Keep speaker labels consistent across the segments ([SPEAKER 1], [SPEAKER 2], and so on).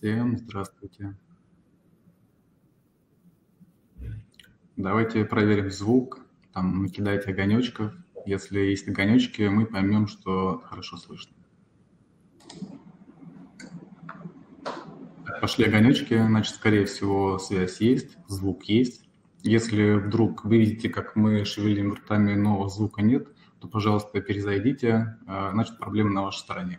[SPEAKER 1] Всем здравствуйте. Давайте проверим звук. Там накидайте огонечков. Если есть огонечки, мы поймем, что хорошо слышно. Пошли огонечки, значит, скорее всего, связь есть, звук есть. Если вдруг вы видите, как мы шевелим ртами, но звука нет, то, пожалуйста, перезайдите, значит, проблема на вашей стороне.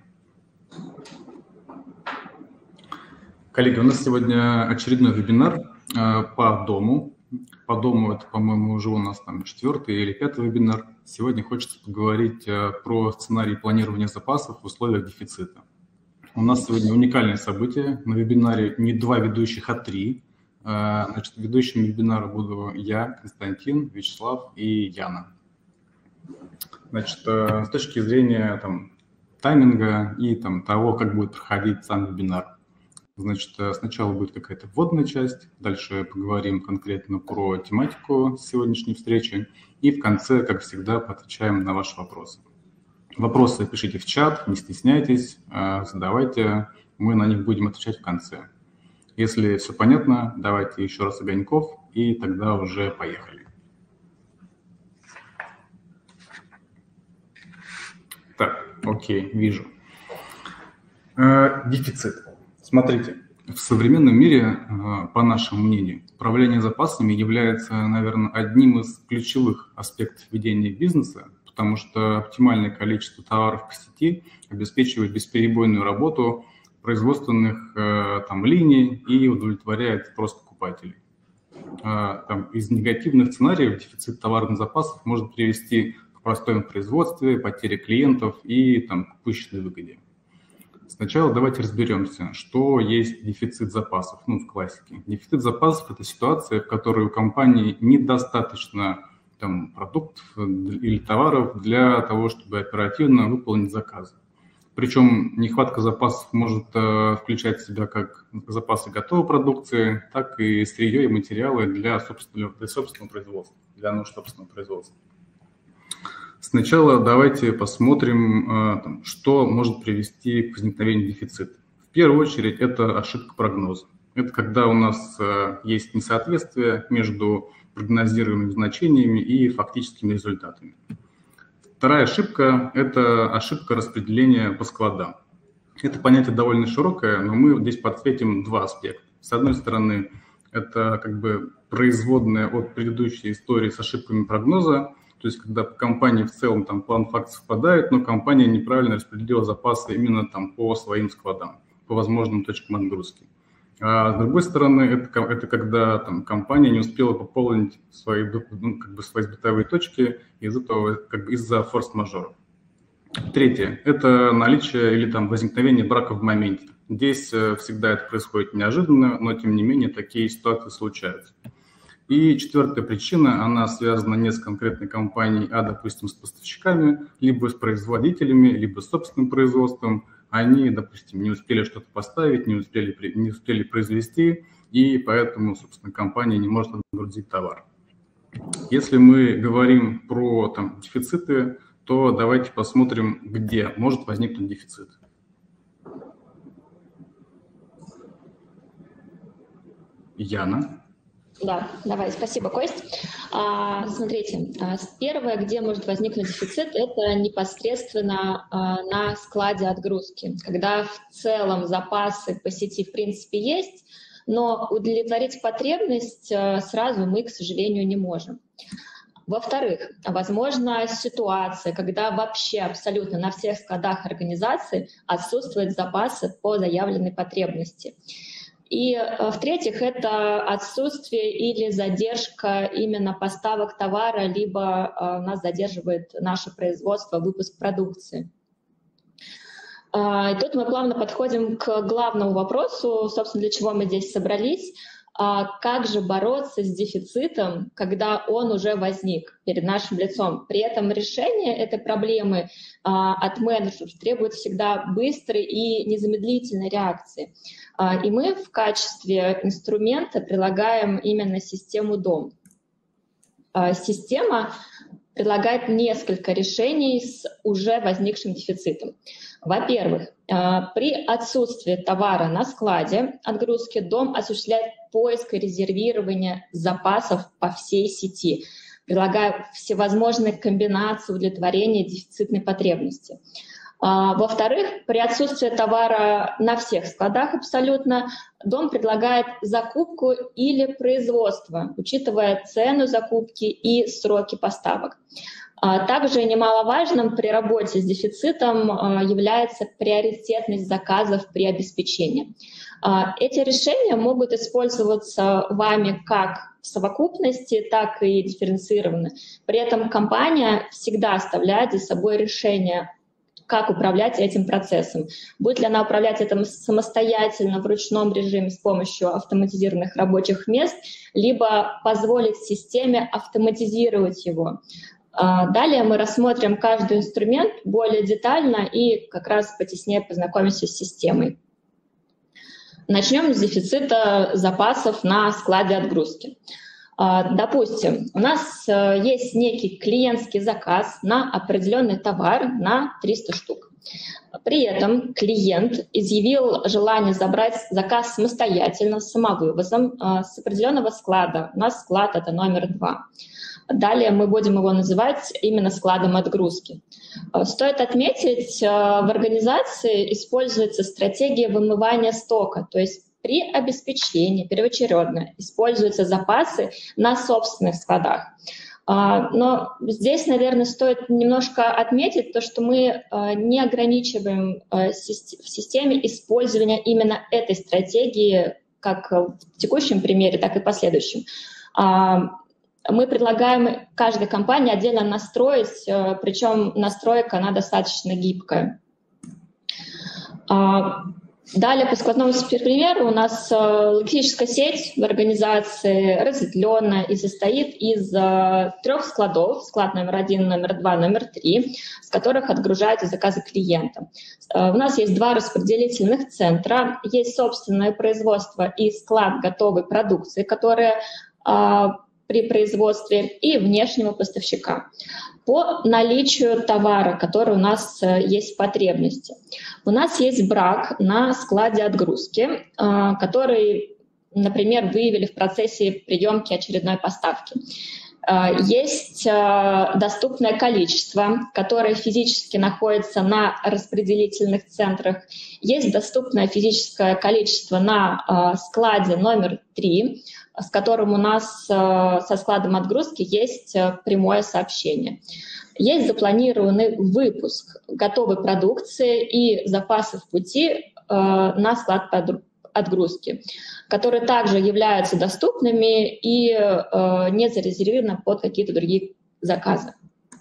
[SPEAKER 1] Коллеги, у нас сегодня очередной вебинар по дому. По дому это, по-моему, уже у нас там 4-й или 5-й вебинар. Сегодня хочется поговорить про сценарий планирования запасов в условиях дефицита. У нас сегодня уникальное событие. На вебинаре не 2 ведущих, а 3. Значит, ведущим вебинара буду я, Константин, Вячеслав и Яна. Значит, с точки зрения тайминга и того, как будет проходить сам вебинар. Значит, сначала будет какая-то вводная часть, дальше поговорим конкретно про тематику сегодняшней встречи, и в конце, как всегда, поотвечаем на ваши вопросы. Вопросы пишите в чат, не стесняйтесь, задавайте, мы на них будем отвечать в конце. Если все понятно, давайте еще раз огоньков, и тогда уже поехали. Так, окей, вижу. Дефицит. Смотрите, в современном мире, по нашему мнению, управление запасами является, наверное, одним из ключевых аспектов ведения бизнеса, потому что оптимальное количество товаров по сети обеспечивает бесперебойную работу производственных линий и удовлетворяет спрос покупателей. Из негативных сценариев дефицит товарных запасов может привести к простоям в производстве, потере клиентов и к упущенной выгоде. Сначала давайте разберемся, что есть дефицит запасов, в классике. Дефицит запасов – это ситуация, в которой у компании недостаточно продуктов или товаров для того, чтобы оперативно выполнить заказы. Причем нехватка запасов может включать в себя как запасы готовой продукции, так и сырье и материалы для собственного производства, для нужд собственного производства. Сначала давайте посмотрим, что может привести к возникновению дефицита. В первую очередь это ошибка прогноза. Это когда у нас есть несоответствие между прогнозируемыми значениями и фактическими результатами. Вторая ошибка – это ошибка распределения по складам. Это понятие довольно широкое, но мы здесь подсветим два аспекта. С одной стороны, это производная от предыдущей истории с ошибками прогноза, то есть когда по компании в целом план фактов совпадает, но компания неправильно распределила запасы именно по своим складам, по возможным точкам отгрузки. А с другой стороны, это когда компания не успела пополнить свои бытовые точки из-за форс-мажора. Третье – это наличие или возникновение брака в моменте. Здесь всегда это происходит неожиданно, но тем не менее такие ситуации случаются. И четвертая причина, она связана не с конкретной компанией, а, допустим, с поставщиками, либо с производителями, либо с собственным производством. Они, допустим, не успели что-то поставить, не успели произвести, и поэтому, собственно, компания не может отгрузить товар. Если мы говорим про дефициты, то давайте посмотрим, где может возникнуть дефицит. Яна.
[SPEAKER 2] Да, давай, спасибо, Кость. Смотрите, первое, где может возникнуть дефицит, это непосредственно на складе отгрузки, когда в целом запасы по сети в принципе есть, но удовлетворить потребность сразу мы, к сожалению, не можем. Во-вторых, возможна ситуация, когда вообще абсолютно на всех складах организации отсутствуют запасы по заявленной потребности. И в-третьих, это отсутствие или задержка именно поставок товара, либо нас задерживает наше производство, выпуск продукции. И тут мы плавно подходим к главному вопросу, собственно, для чего мы здесь собрались. Как же бороться с дефицитом, когда он уже возник перед нашим лицом? При этом решение этой проблемы от менеджеров требует всегда быстрой и незамедлительной реакции. И мы в качестве инструмента прилагаем именно систему ДОМ. Система предлагает несколько решений с уже возникшим дефицитом. Во-первых, при отсутствии товара на складе отгрузки Дом осуществляет поиск и резервирование запасов по всей сети, предлагая всевозможные комбинации удовлетворения дефицитной потребности. Во-вторых, при отсутствии товара на всех складах абсолютно, Дом предлагает закупку или производство, учитывая цену закупки и сроки поставок. Также немаловажным при работе с дефицитом является приоритетность заказов при обеспечении. Эти решения могут использоваться вами как в совокупности, так и дифференцированно. При этом компания всегда оставляет за собой решение, как управлять этим процессом. Будет ли она управлять этим самостоятельно в ручном режиме с помощью автоматизированных рабочих мест, либо позволить системе автоматизировать его. Далее мы рассмотрим каждый инструмент более детально и как раз потеснее познакомимся с системой. Начнем с дефицита запасов на складе отгрузки. Допустим, у нас есть некий клиентский заказ на определенный товар на 300 штук. При этом клиент изъявил желание забрать заказ самостоятельно, с самовывозом с определенного склада. У нас склад — это номер 2. Далее мы будем его называть именно складом отгрузки. Стоит отметить, в организации используется стратегия вымывания стока, то есть при обеспечении первоочередно используются запасы на собственных складах. Но здесь, наверное, стоит немножко отметить то, что мы не ограничиваем в системе использования именно этой стратегии как в текущем примере, так и в последующем. Мы предлагаем каждой компании отдельно настроить, причем настройка она достаточно гибкая. Далее по складному примеру у нас логистическая сеть в организации разветвленная и состоит из 3 складов, склад номер 1, номер 2, номер 3, с которых отгружаются заказы клиента. У нас есть 2 распределительных центра, есть собственное производство и склад готовой продукции, которая при производстве, и внешнего поставщика. По наличию товара, который у нас есть в потребности. У нас есть брак на складе отгрузки, который, например, выявили в процессе приемки очередной поставки. Есть доступное количество, которое физически находится на распределительных центрах. Есть доступное физическое количество на складе номер 3, с которым у нас со складом отгрузки есть прямое сообщение. Есть запланированный выпуск готовой продукции и запасов пути на склад отгрузки, которые также являются доступными и не зарезервированы под какие-то другие заказы.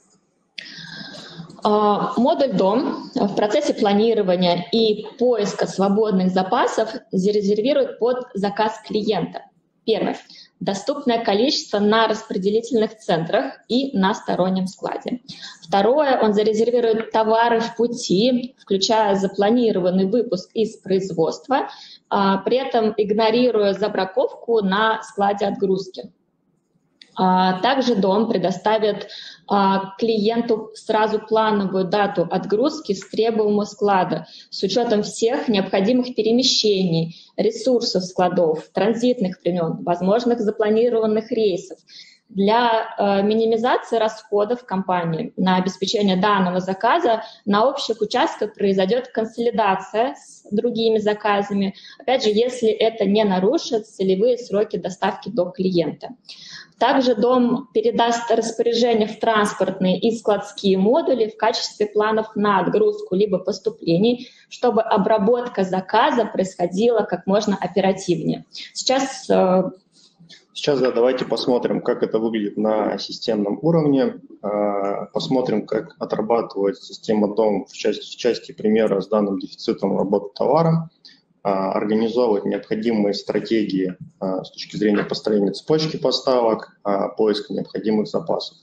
[SPEAKER 2] Модуль «Дом» в процессе планирования и поиска свободных запасов зарезервирует под заказ клиента. Первое. Доступное количество на распределительных центрах и на стороннем складе. Второе. Он зарезервирует товары в пути, включая запланированный выпуск из производства, при этом игнорируя забраковку на складе отгрузки. Также Дом предоставит клиенту сразу плановую дату отгрузки с требуемого склада с учетом всех необходимых перемещений, ресурсов складов, транзитных времен, возможных запланированных рейсов. Для минимизации расходов компании на обеспечение данного заказа на общих участках произойдет консолидация с другими заказами, опять же, если это не нарушит целевые сроки доставки до клиента. Также Дом передаст распоряжение в транспортные и складские модули в качестве планов на отгрузку либо поступлений, чтобы обработка заказа происходила как можно оперативнее. Сейчас,
[SPEAKER 3] да, давайте посмотрим, как это выглядит на системном уровне. Посмотрим, как отрабатывает система Дом в части примера с данным дефицитом работы товара. Организовывать необходимые стратегии с точки зрения построения цепочки поставок, поиска необходимых запасов.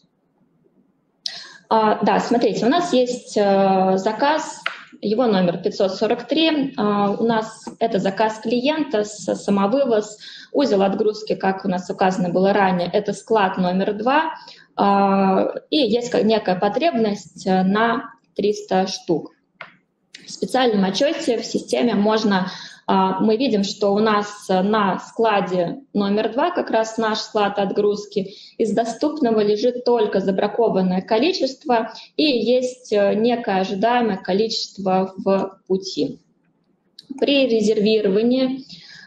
[SPEAKER 2] Да, смотрите, у нас есть заказ, его номер 543. У нас это заказ клиента, самовывоз, узел отгрузки, как у нас указано было ранее, это склад номер 2. и есть некая потребность на 300 штук. В специальном отчете в системе мы видим, что у нас на складе номер 2, как раз наш склад отгрузки, из доступного лежит только забракованное количество и есть некое ожидаемое количество в пути. При резервировании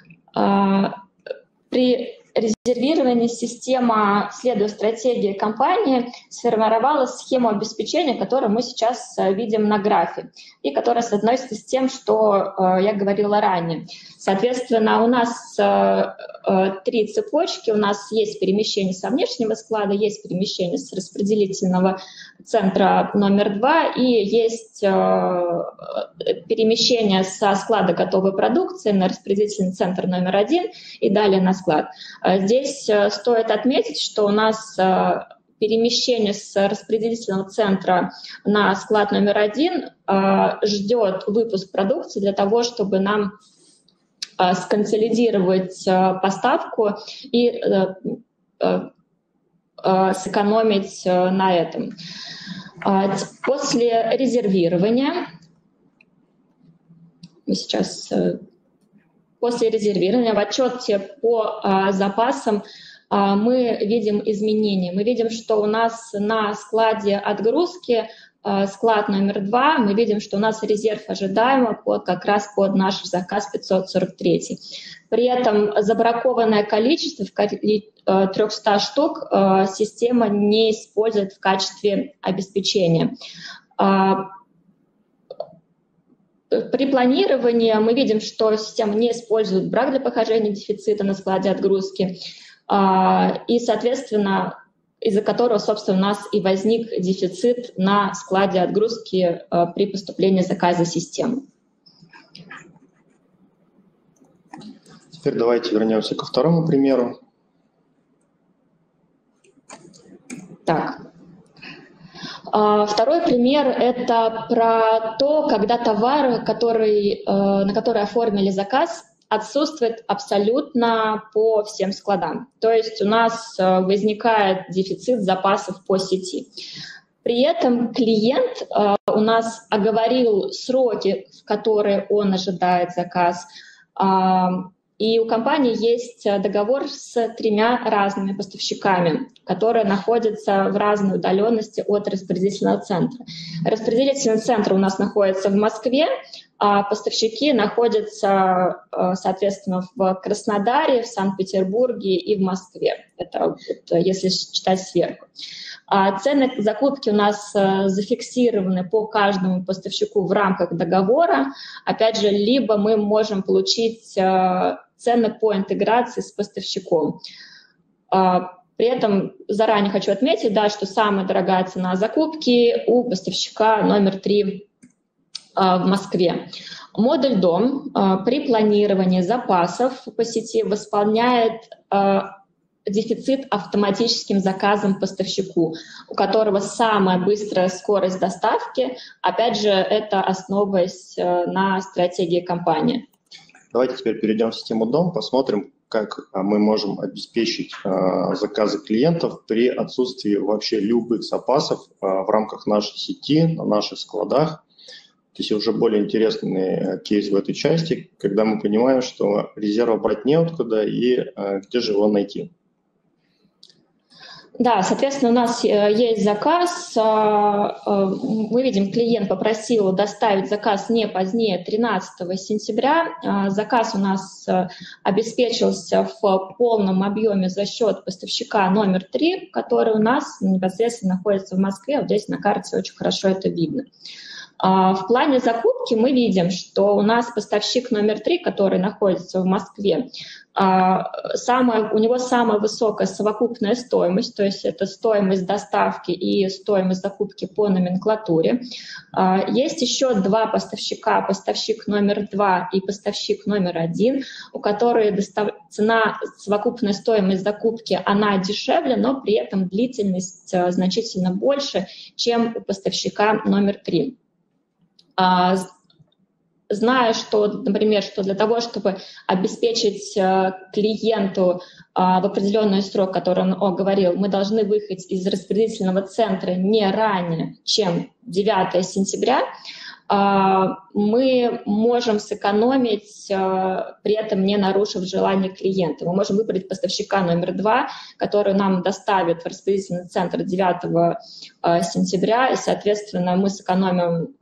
[SPEAKER 2] система, следуя стратегии компании, сформировала схему обеспечения, которую мы сейчас видим на графе, и которая соотносится с тем, что я говорила ранее. Соответственно, у нас 3 цепочки. У нас есть перемещение со внешнего склада, есть перемещение с распределительного центра номер 2 и есть перемещение со склада готовой продукции на распределительный центр номер 1 и далее на склад. Здесь стоит отметить, что у нас перемещение с распределительного центра на склад номер 1 ждет выпуск продукции для того, чтобы нам сконсолидировать поставку и сэкономить на этом. После резервирования, после резервирования в отчете по запасам мы видим изменения. Мы видим, что у нас на складе отгрузки, склад номер 2, мы видим, что у нас резерв ожидаемо как раз под наш заказ 543. При этом забракованное количество в 300 штук система не использует в качестве обеспечения. При планировании мы видим, что система не использует брак для похождения дефицита на складе отгрузки, и, соответственно, из-за которого, собственно, у нас и возник дефицит на складе отгрузки при поступлении заказа системы.
[SPEAKER 3] Теперь давайте вернемся ко второму примеру.
[SPEAKER 2] Так. Второй пример – это про то, когда товар, на который оформили заказ, отсутствует абсолютно по всем складам. То есть у нас возникает дефицит запасов по сети. При этом клиент у нас оговорил сроки, в которые он ожидает заказ, и у компании есть договор с 3 разными поставщиками, которые находятся в разной удаленности от распределительного центра. Распределительный центр у нас находится в Москве, а поставщики находятся, соответственно, в Краснодаре, в Санкт-Петербурге и в Москве. Это если читать сверху. Цены закупки у нас зафиксированы по каждому поставщику в рамках договора. Опять же, либо мы можем получить цены по интеграции с поставщиком. При этом заранее хочу отметить, да, что самая дорогая цена закупки у поставщика номер 3 в Москве. Модуль «Дом» при планировании запасов по сети восполняет дефицит автоматическим заказом поставщику, у которого самая быстрая скорость доставки. Опять же, это основываясь на стратегии компании.
[SPEAKER 3] Давайте теперь перейдем в систему «Дом», посмотрим, как мы можем обеспечить заказы клиентов при отсутствии вообще любых запасов в рамках нашей сети, на наших складах. То есть уже более интересный кейс в этой части, когда мы понимаем, что резерва брать неоткуда и где же его найти.
[SPEAKER 2] Да, соответственно, у нас есть заказ. Мы видим, клиент попросил доставить заказ не позднее 13 сентября. Заказ у нас обеспечился в полном объеме за счет поставщика номер 3, который у нас непосредственно находится в Москве. Вот здесь на карте очень хорошо это видно. В плане закупки мы видим, что у нас поставщик номер 3, который находится в Москве, у него самая высокая совокупная стоимость, то есть это стоимость доставки и стоимость закупки по номенклатуре. Есть еще 2 поставщика, поставщик номер 2 и поставщик номер 1, у которых цена, совокупная стоимость закупки, она дешевле, но при этом длительность значительно больше, чем у поставщика номер 3. зная, что, например, что для того, чтобы обеспечить клиенту в определенный срок, который он говорил, мы должны выехать из распределительного центра не ранее, чем 9 сентября, мы можем сэкономить, при этом не нарушив желание клиента. Мы можем выбрать поставщика номер 2, который нам доставит в распределительный центр 9 сентября, и, соответственно, мы сэкономим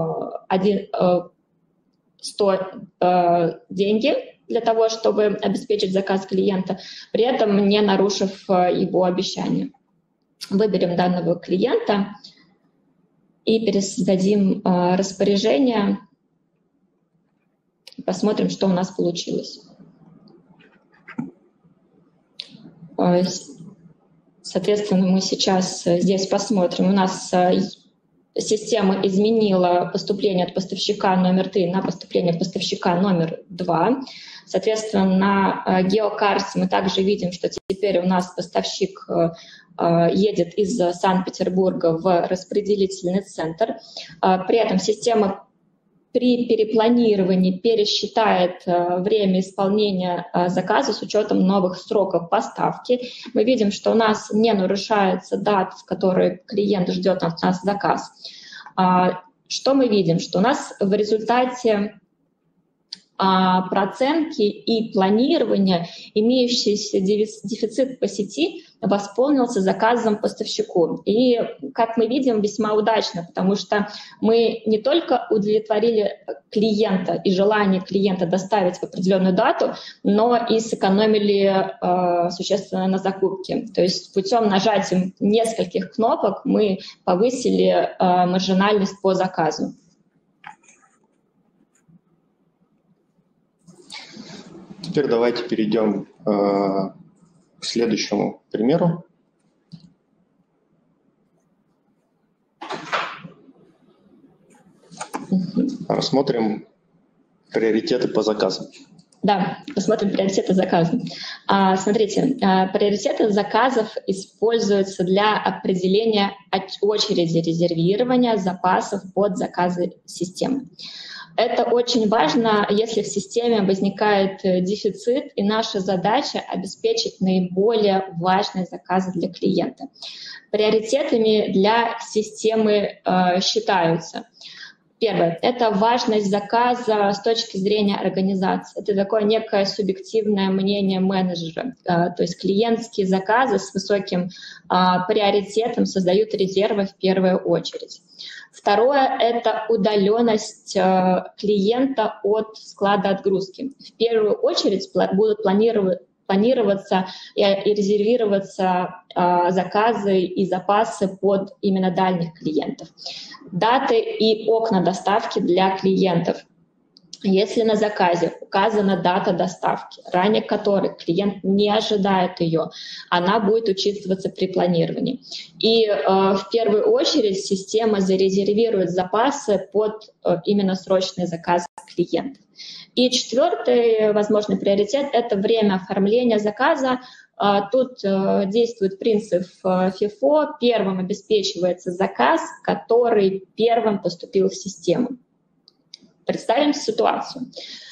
[SPEAKER 2] 100 деньги для того, чтобы обеспечить заказ клиента, при этом не нарушив его обещание. Выберем данного клиента и пересоздадим распоряжение. Посмотрим, что у нас получилось. Соответственно, мы сейчас здесь посмотрим. У нас система изменила поступление от поставщика номер 3 на поступление поставщика номер 2. Соответственно, на геокарте мы также видим, что теперь у нас поставщик едет из Санкт-Петербурга в распределительный центр. При этом система при перепланировании пересчитает время исполнения заказа с учетом новых сроков поставки. Мы видим, что у нас не нарушается дата, в которой клиент ждет от нас заказ. Что мы видим? Что у нас в результате процентки и планирования имеющийся дефицит по сети восполнился заказом поставщику. И, как мы видим, весьма удачно, потому что мы не только удовлетворили клиента и желание клиента доставить в определенную дату, но и сэкономили существенно на закупке. То есть путем нажатия нескольких кнопок мы повысили маржинальность по заказу.
[SPEAKER 3] Теперь давайте перейдем к следующему примеру. Рассмотрим приоритеты по заказам.
[SPEAKER 2] Да, посмотрим приоритеты заказов. Смотрите, приоритеты заказов используются для определения очереди резервирования запасов под заказы системы. Это очень важно, если в системе возникает дефицит, и наша задача — обеспечить наиболее важные заказы для клиента. Приоритетами для системы считаются. Первое — это важность заказа с точки зрения организации. Это такое некое субъективное мнение менеджера. То есть клиентские заказы с высоким приоритетом создают резервы в первую очередь. Второе — это удаленность клиента от склада отгрузки. В первую очередь будут планироваться и резервироваться заказы и запасы под именно дальних клиентов. Даты и окна доставки для клиентов. Если на заказе указана дата доставки, ранее которой клиент не ожидает ее, она будет учитываться при планировании. И в первую очередь система зарезервирует запасы под именно срочные заказы клиентов. И четвертый возможный приоритет — это время оформления заказа. Тут действует принцип FIFO. Первым обеспечивается заказ, который первым поступил в систему. Представим ситуацию.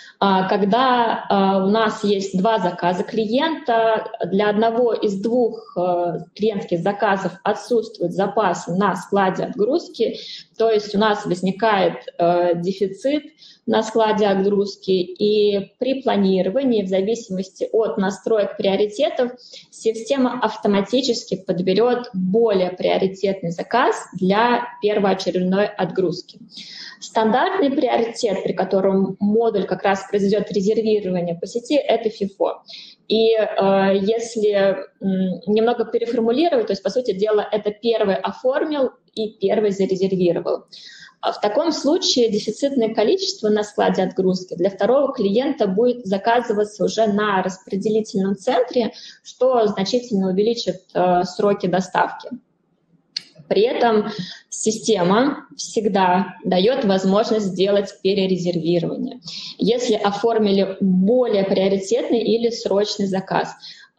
[SPEAKER 2] Когда у нас есть два заказа клиента, для одного из двух клиентских заказов отсутствуют запасы на складе отгрузки, то есть у нас возникает дефицит на складе отгрузки, и при планировании, в зависимости от настроек приоритетов, система автоматически подберет более приоритетный заказ для первоочередной отгрузки. Стандартный приоритет, при котором модуль как раз произведет резервирование по сети, это FIFO. И если немного переформулировать, то есть, по сути дела, это первый оформил и первый зарезервировал. В таком случае дефицитное количество на складе отгрузки для второго клиента будет заказываться уже на распределительном центре, что значительно увеличит сроки доставки. При этом система всегда дает возможность сделать перерезервирование, если оформили более приоритетный или срочный заказ.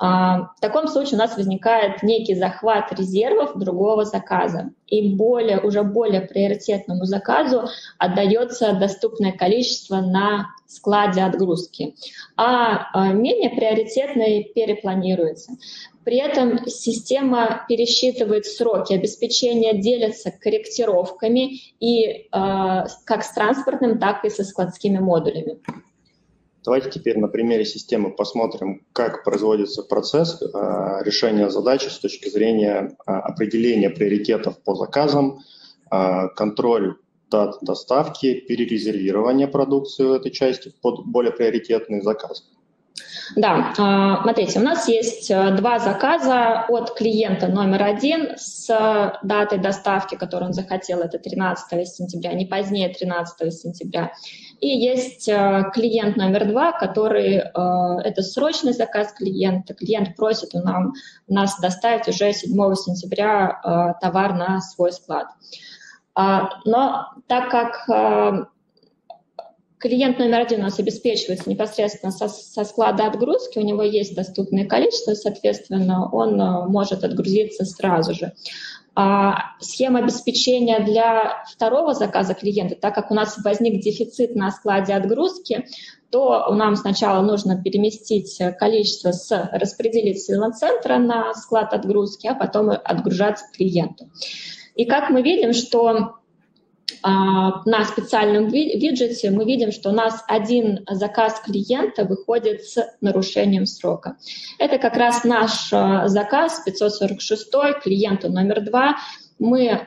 [SPEAKER 2] В таком случае у нас возникает некий захват резервов другого заказа, и уже более приоритетному заказу отдается доступное количество на складе отгрузки, а менее приоритетный перепланируется. При этом система пересчитывает сроки обеспечения, делится корректировками и как с транспортным, так и со складскими модулями.
[SPEAKER 3] Давайте теперь на примере системы посмотрим, как производится процесс решения задачи с точки зрения определения приоритетов по заказам, контроль дат доставки, перерезервирования продукции в этой части под более приоритетный заказ.
[SPEAKER 2] Да, смотрите, у нас есть два заказа от клиента номер 1 с датой доставки, которую он захотел, это 13 сентября, не позднее 13 сентября. И есть клиент номер 2, который, это срочный заказ клиента. Клиент просит нас доставить уже 7 сентября товар на свой склад. Но так как клиент номер 1 у нас обеспечивается непосредственно со склада отгрузки, у него есть доступное количество, соответственно, он может отгрузиться сразу же. Схема обеспечения для второго заказа клиента, так как у нас возник дефицит на складе отгрузки, то нам сначала нужно переместить количество с распределительного центра на склад отгрузки, а потом отгружаться к клиенту. И как мы видим, что на специальном виджете мы видим, что у нас один заказ клиента выходит с нарушением срока. Это как раз наш заказ 546 клиенту номер 2. Мы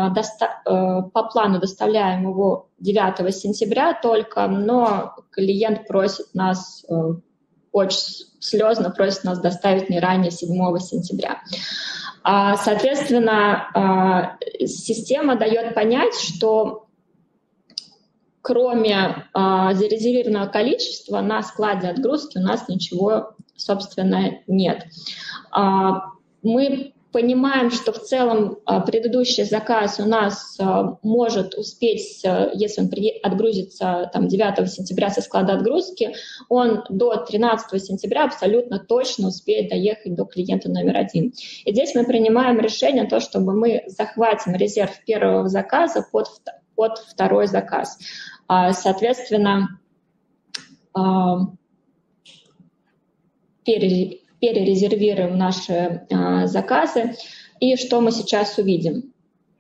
[SPEAKER 2] по плану доставляем его 9 сентября только, но клиент просит нас, очень слезно просит нас доставить не ранее 7 сентября. Соответственно, система дает понять, что кроме зарезервированного количества на складе отгрузки у нас ничего, собственно, нет. Мы понимаем, что в целом предыдущий заказ у нас может успеть, если он отгрузится 9 сентября со склада отгрузки, он до 13 сентября абсолютно точно успеет доехать до клиента номер 1. И здесь мы принимаем решение, то, чтобы мы захватим резерв первого заказа под второй заказ. Соответственно, перерезервируем наши заказы. И что мы сейчас увидим?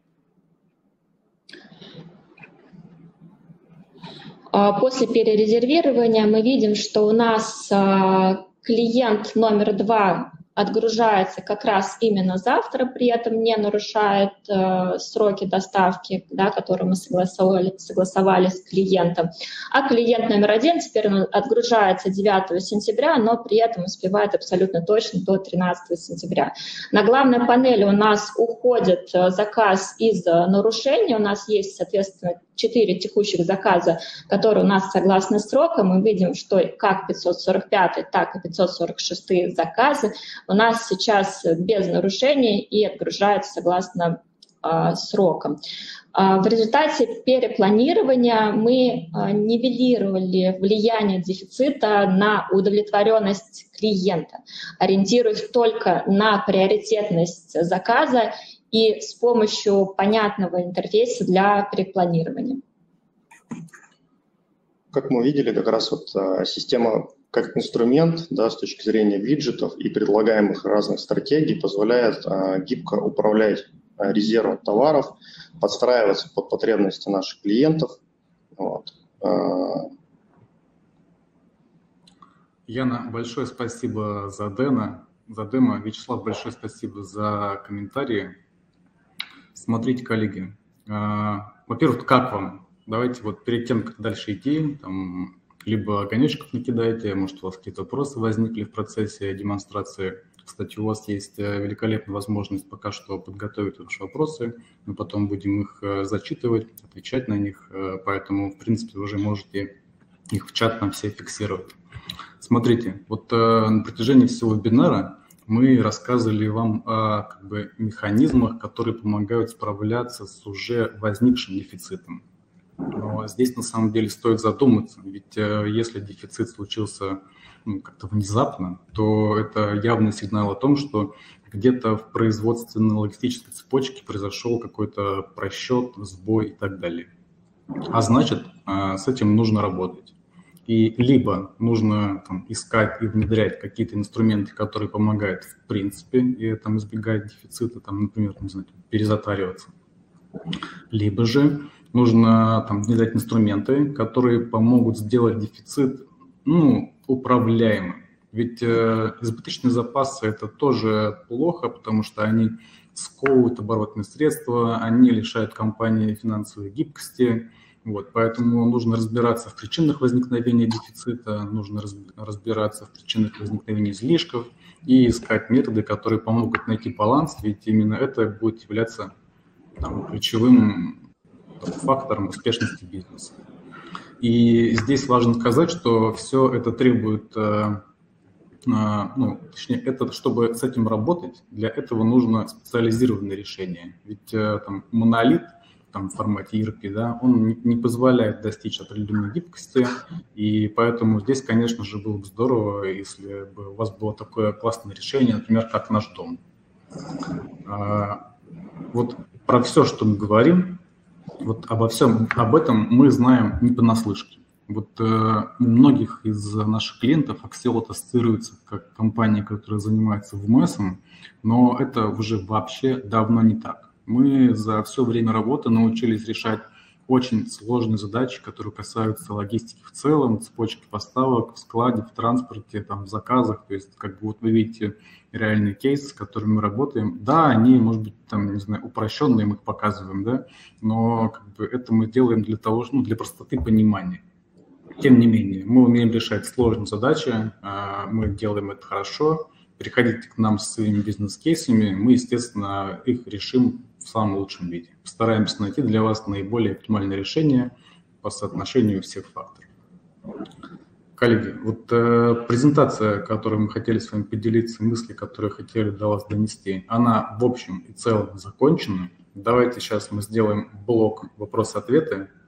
[SPEAKER 2] После перерезервирования мы видим, что у нас клиент номер 2 отгружается как раз именно завтра, при этом не нарушает сроки доставки, да, которые мы согласовали с клиентом. А клиент номер 1 теперь отгружается 9 сентября, но при этом успевает абсолютно точно до 13 сентября. На главной панели у нас уходит заказ из нарушения. У нас есть, соответственно, 4 текущих заказа, которые у нас согласно срокам. Мы видим, что как 545, так и 546 заказы у нас сейчас без нарушений и отгружаются согласно срокам. В результате перепланирования мы нивелировали влияние дефицита на удовлетворенность клиента, ориентируясь только на приоритетность заказа и с помощью понятного интерфейса для перепланирования.
[SPEAKER 3] Как мы видели, как раз вот система как инструмент, да, с точки зрения виджетов и предлагаемых разных стратегий позволяет гибко управлять резервом товаров, подстраиваться под потребности наших клиентов. Вот.
[SPEAKER 1] Яна, большое спасибо за демо. Вячеслав, большое спасибо за комментарии. Смотрите, коллеги, во-первых, как вам? Давайте вот перед тем, как дальше идти, там, либо огонечков накидайте, может, у вас какие-то вопросы возникли в процессе демонстрации. Кстати, у вас есть великолепная возможность пока что подготовить ваши вопросы. Мы потом будем их зачитывать, отвечать на них, поэтому, в принципе, вы уже можете их в чат нам все фиксировать. Смотрите, вот на протяжении всего вебинара мы рассказывали вам о механизмах, которые помогают справляться с уже возникшим дефицитом. Но здесь на самом деле стоит задуматься, ведь если дефицит случился как-то внезапно, то это явный сигнал о том, что где-то в производственно-логистической цепочке произошел какой-то просчет, сбой и так далее. А значит, с этим нужно работать. И либо нужно искать и внедрять какие-то инструменты, которые помогают в принципе и избегать дефицита, например, перезатариваться. Либо же нужно внедрять инструменты, которые помогут сделать дефицит управляемым. Ведь избыточные запасы – это тоже плохо, потому что они сковывают оборотные средства, они лишают компании финансовой гибкости. Поэтому нужно разбираться в причинах возникновения дефицита, нужно разбираться в причинах возникновения излишков и искать методы, которые помогут найти баланс, ведь именно это будет являться ключевым фактором успешности бизнеса. И здесь важно сказать, что все это требует, чтобы с этим работать, для этого нужно специализированное решение. Ведь монолит в формате ERP, он не позволяет достичь определенной гибкости, и поэтому здесь, конечно же, было бы здорово, если бы у вас было такое классное решение, например, как «Наш дом». Про все, что мы говорим, обо всем об этом мы знаем не понаслышке. У многих из наших клиентов Axiot ассоциируется как компания, которая занимается ВМСом, но это уже вообще давно не так. Мы за все время работы научились решать очень сложные задачи, которые касаются логистики в целом, цепочки поставок, в складе, в транспорте, в заказах. То есть, вы видите реальные кейсы, с которыми мы работаем. Да, они, может быть, упрощенные, мы их показываем, но это мы делаем для того, для простоты понимания. Тем не менее, мы умеем решать сложные задачи, мы делаем это хорошо. Приходите к нам со своими бизнес-кейсами, мы, естественно, их решим в самом лучшем виде. Постараемся найти для вас наиболее оптимальное решение по соотношению всех факторов. Коллеги, презентация, которой мы хотели с вами поделиться, мысли, которые хотели до вас донести, она в общем и целом закончена. Давайте сейчас мы сделаем блок вопросы-ответы.